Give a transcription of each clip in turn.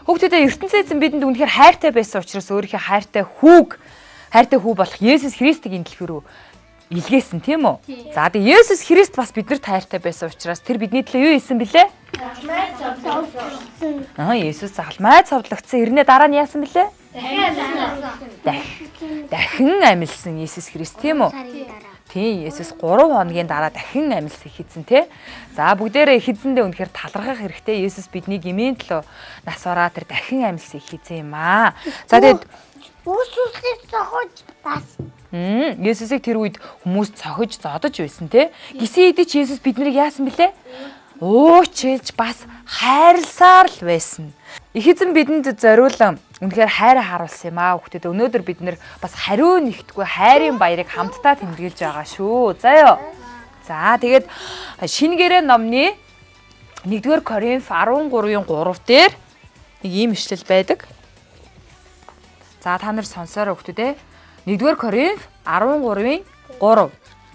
Хүүхдүүдээ ертөнцийн эзэн бидэнд үнэхээр хайртай байсан учраас өөрийнхөө хайртай хүү болох Есүс Христийг энэ дэлхий рүү илгээсэн тийм үү? За тэгээ Есүс Христ бас биднэрт хайртай байсан учраас тэр бидний төлөө юу хийсэн бilé? Есүс загалмай цовдлогдсон. Ирнэ дараа нь яасан бilé? Дахин амьлсан Есүс Христ тийм үү? Тийм, Есүс 3 хоногийн дараа дахин амьлсан хэзэн те. За бүгдээрээ хэзэндээ үнэхээр талархах хэрэгтэй. Есүс бидний гмийн төлөө нас бараа тэр дахин амьлсан хэзээ юм аа. За тэгээд Есүсийг цохож бас. Есүсийг тэр үед хүмүүс цохиж зодож байсан те. Гисэн хэдий ч Есүс биднийг яасан бilé? Уучилж бас хайрласаар л байсан. Их эзэн бидэнд зориулан үнэхээр хайраа харуулсан юм аа хүүхдүүд. Өнөөдөр бид нэр бас хариу нэгтгүй хайрын баярыг хамтдаа тэмдэглэж байгаа шүү. За ёо. За тэгээд шинэ гэрээ номны 1-р Коринф 13-ийн 3 дээр нэг ийм ишлэл байдаг. За та нар сонсоорой хүүхдүүдээ. 1-р Коринф 13-ийн 3.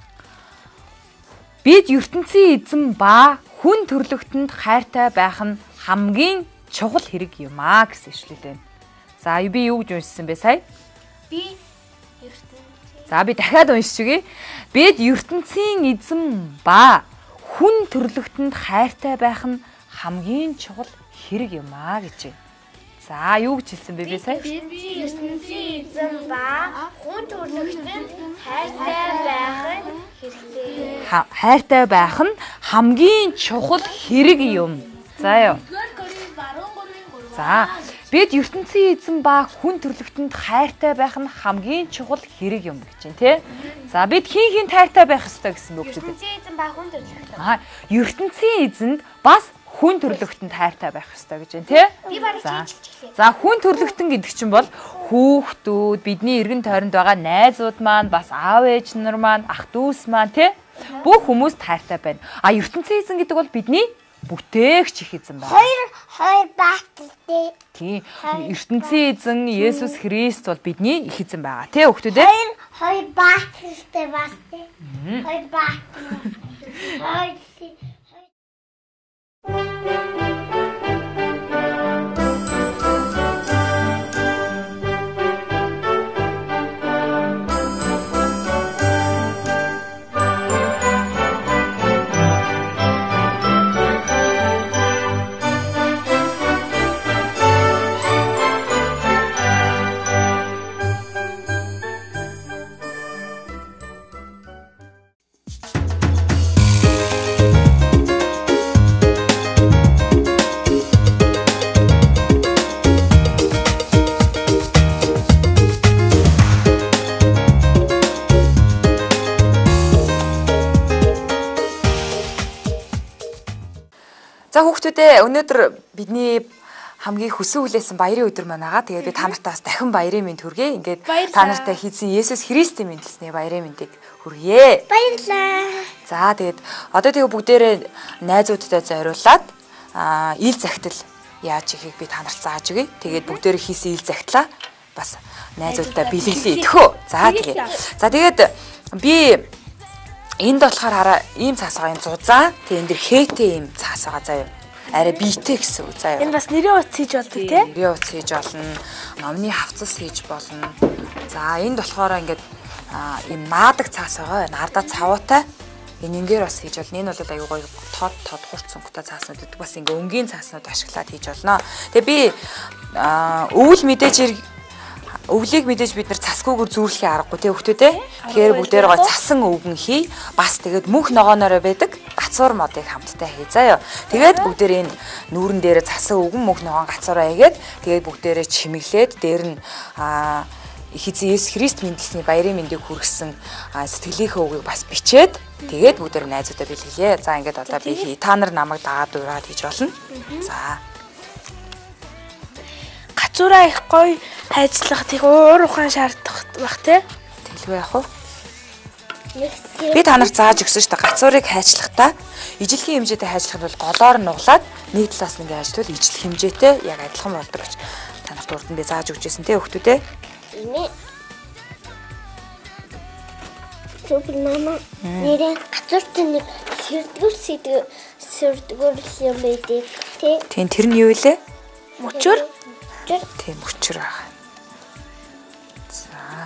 Бид ертөнцийн эзэн ба хүн төрлөختөнд хайртай байх нь хамгийн чухал хэрэг юм аа гэсэн ишлэл байна. За би юу гэж уншсан бэ сая? Би дахиад уншиж өгье. Бид ертөнцийн эзэн ба хүн төрлөختөнд хайртай байх нь хамгийн чухал хэрэг юм аа гэж байна. За юу гэж хэлсэн бэ сая? бид ертөнцийн эзэн ба хүн төрлөختөнд хайртай байх нь хэрэгтэй. Хайртай байх нь хамгийн чухал хэрэг юм. За ёо. За бид ертөнцийн эзэн ба хүн төрлөختөнд хайртай байх нь хамгийн чухал хэрэг юм гэж байна тий. За бид хин хайртай байх ёстой гэсэн үг үү? Ертөнцийн эзэн ба хүн төрлөختөнд. Ертөнцийн эзэнд бас хүн төрлөختөнд хайртай байх ёстой гэж байна тий. Би барыг хэлчихлээ. За хүн төрлөختөн гэдэг чинь бол хүүхдүүд, бидний эргэн тойронд байгаа найзууд маань, бас аав ээж нар маань, ах дүүс маань тий. Бүх хүмүүст хайртай байна. ертөнцийн эзэн гэдэг бол бидний бүтээгч их эзэн байна. Хоёр бааталтай. Тийм. ертөнцийн эзэн Есүс Христ бол бидний их эзэн байгаа. Тэ хүүхдүүд ээ? Хоёр бааталтай бас тий. Хоёр баатал. За хүүхдүүдээ өнөөдөр бидний хамгийн хүсэн хүлээсэн баярын өдөр маань байгаа. Тэгээд би та нартаа бас дахин баярын мэнд хүргэе. Ингээд та нартай хийсэн Есүс Христийн мэндэлсний баярын мэндийг хүргэе. Баярлалаа. За тэгээд одоо тэгээ бүгдээрээ найзуудтай зориулаад ил захидал яаж ихийг би та нарт зааж өгье. Тэгээд бүгдээрээ хийсэн ил захидлаа бас найзуудтай биелүүлээ тэхөө. За тэгээд би энд болохоор хараа ийм цаас байгаа юм зузаан. Тэг энэ дэр хээтэй ийм цаас байгаа заяа. Арай биетэй гэсэн үг заяа. Энэ бас нэрийн утас хийж болдог тий? Нэрийн утас хийж болно. Номны хавцас хийж болно. За энд болохоор ингээд ийм наадаг цаас байгаа. Наардаа цавуутай. Энэнгээр бас хийж болно. Энэ бол аюу гоё тод хурц цонхтой цааснууд гэдэг. Бас ингээ өнгийн цааснууд ашиглаад хийж болно. Тэгээ би өвлийг мэдээж бид нар цасгүйгээр зүүрлэхээ аргагүй тий хүүхдүүдээ. Тэгэхээр бүгдээр гоо цасан өвгөн хий. Бас тэгээд мөнх ногоонороо байдаг гацуур модыг хамтдаа хий заяа. Тэгээд бүгдээр энэ нүүрэн дээр цасан өвгөн мөнх ногоон гацуураа хийгээд тэгээд бүгдээрээ чимэглээд дээр нь их эзэн Есүс Христ мэндэлсний баярын мэндийг хүргэсэн сэтгэлийнхээ үгийг бас бичээд тэгээд бүгдээр найзуудаа бэлгэлээ. За ингээд одоо би хий. Та нар намайг дагаад ураад хийж болно. За гацуураа их гоё хайжлах тийг уур ухаан шаардах бах те. Тэлгүй яах вэ? Би та нарт зааж өгсөн шүү дээ. Гацуурыг хайчлахдаа ижлэгийн хэмжээтэй хайчлах нь бол голоор нуглаад нэг талаас нь ингээ хайжтвал ижлэх хэмжээтэй яг адилхан болдог гэж та нарт урд нь би зааж өгчээсэн те хүүхдүүдээ. Супер мама нэрээ гацууртай нэг сэрдгүүр юм байдаг тий. Тийм тэр нь юу вэ? Мөчөр. Тийм мөчөр байгаа. За.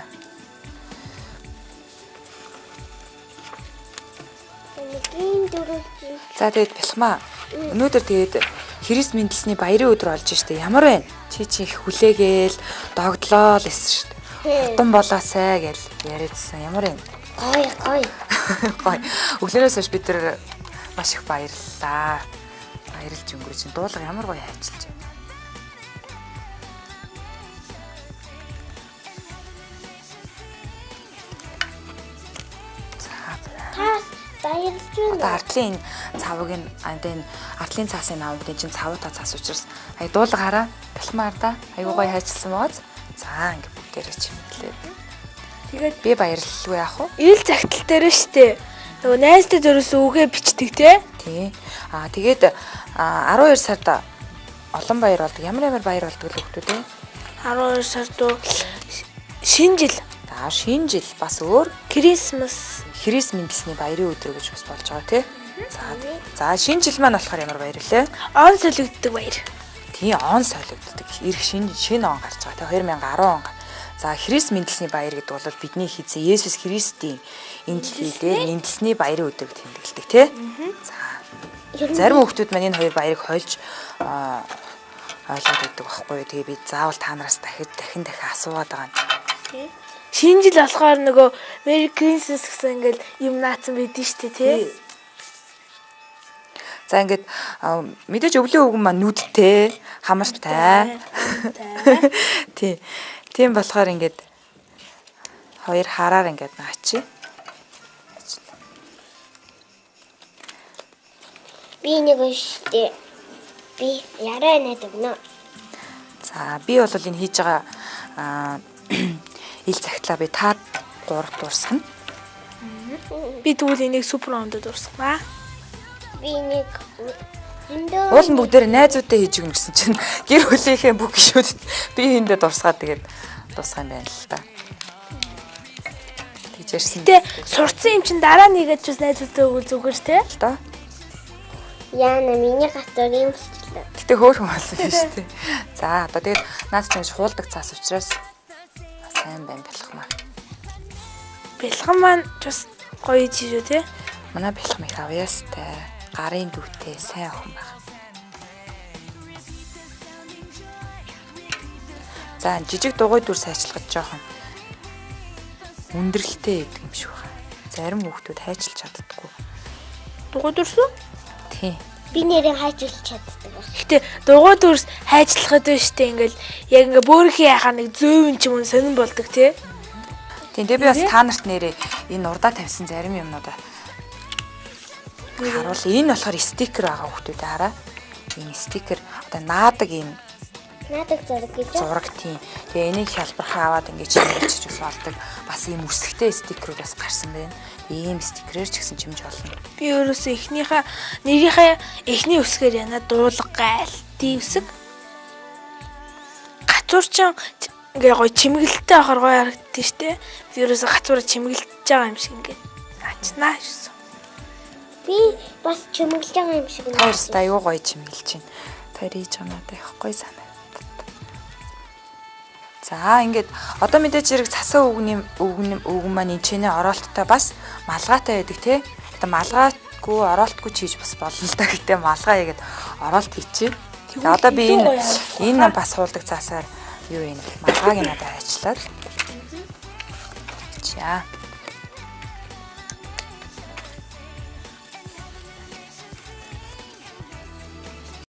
Энэгийн дөрөвч. За тэгээд бэлхмаа. Өнөөдөр тэгээд Христ мэндэлсний баярын өдөр болж штэ. Ямар вэ? Чи их хүлээгээл догдлоо л эссэн штэ. Хатан болоосай гэж яриадсан. Ямар вэ? Гой. Гой. Өглөөнөөс хойш бид нар маш их баярлалаа. Баярлж өнгөрч чинь дуулга ямар гоё хайчилж байна. Тас баярлж байна. Артлын цавыг энэ артлын цаасын наамд энэ чинь цавуута цаас учраас ая дуулга хараа. Бэлхмаар да. Айгуу гоё хайчилсан байгааз. За ингэ бүгдээрээ чимэглээ. Тэгээд Би баярлалгүй яах вэ? ил загтал дээр штэ. Нөгөө найзтай зөрөөс үгээ бичдэг те. Тий. Тэгээд 12 сард олон баяр болдог. Ямар баяр болдог л хүмүүс те. 12 сард шинэ жил. Шинэ жил бас өөр Крисмас. Христ мэндэлсний баярын өдөр гэж бас болж байгаа тий. За шинэ жил маань болохоор ямар баяр лээ? Он солигддог баяр. Тий, он солигддог. Ирэх шинэ он гарч байгаа тий 2010 он. За Христ мэндэлсний баяр гэдэг бол бидний эзэн Есүс Христийн энэ дэлхий дээр мэндэлсний баярын өдөр гэж тэмдэглэдэг тий. За зарим хүмүүс маань энэ хоёр баярыг хольж ойлгоод байдаг байхгүй. Тэгээ би заавал та нараас дахин асууад байгаа юм. Шинэ жил болохоор нөгөө Merry Christmas гэсэн ингээл юм наацсан байдэн штэ тий. За ингээд мэдээж өвлийн өвгөн маань нүдтэй, хамартай. Тий. Тийм болохоор ингээд хоёр хараар ингээд наачи. Би нэг штэ. Би яраа нэдэг нөө. За би бол энэ хийж байгаа ил цагтлаа би та 3 дуусгана. Би тэгвэл энийг супер ондод дуусгана. Би нэг Уул нь бүгдээр найзуудтай хийж өгнө гэсэн чинь гэр бүлийнхээ бүх гişүүдэд би эндээ дурсгаад тэгээд дуусгах юм байна л та. Тэгжэрсэн. Тэ сурцсан юм чин дараа нэгээд ч бас найзуудтай өгвөл зүгээр те. Л доо. Яна миний гатар юм болчихлоо. Гэтэ хөөхөн болсон юм шүү дээ. За одоо тэгээд наад чинь хуулдаг цаас учраас сайн байна бэлхмаа. Бэлхан маань ч бас гоё жишээ те. Манай бэлхам их авьяастай. Гарын дүүтэй сайн охин байна. За жижиг дугуй дүр сайжлахад жоохон өндөрлөлтэй гэдэг юм шиг байна. Зарим хүмүүс хайчилж чаддаггүй. Дугуй дүрсүү? Тий. Би нэрээ хайчилж чаддаг баг. Гэтэ дугуй дүрс хайжлахад байна штэ ингээл яг ингээ бөөрийнхээ яхаа нэг зөөвөн ч юм уу сонирн болдог те. Тийм би бас та нарт нэрээ энэ урдаа тавьсан зарим юмнуудаа харуул. Энэ болохоор стикер байгаа хүмүүстээ хараа. Энэ стикер одоо наадаг юм. Наадаг зураг гэж. Зураг тийм. Тэгээ энийг хялбархаа аваад ингэж чимэрч бас болдог. Бас ийм үсгтэй стикерүүд бас гарсан байна. Ийм стикерээр ч гэсэн чимж болно. Би өөрөөсөө эхнийхээ нэрийнхээ эхний үсгээр яна дуулга гайл. Ди үсэг. Гацуурчин ингээ гоё чимэглэлтэй ахаар гоё харагддээ штэ. Би өөрөөсөө гацуураа чимэглэж байгаа юм шиг ингээ. Наачнаа гэсэн. Би бас чимэглэж байгаа юм шиг байна. Таарста аюу гоё чимэглэж байна. Тэр хийж байгаа надад их гоё санаа. За ингээд одоо мэдээж зэрэг цасан өвгөн маань энэ чинээ оролттой бас малгайтай байдаг тий. Одоо малгайгүй оролтгүй ч хийж бас болно л да. Гэтэ малгай ягээд оролт хийчихээ. Тэгээ одоо би энэ бас хуулдаг цаасаар юу юм малгайг надад ажиллаад. Чаа.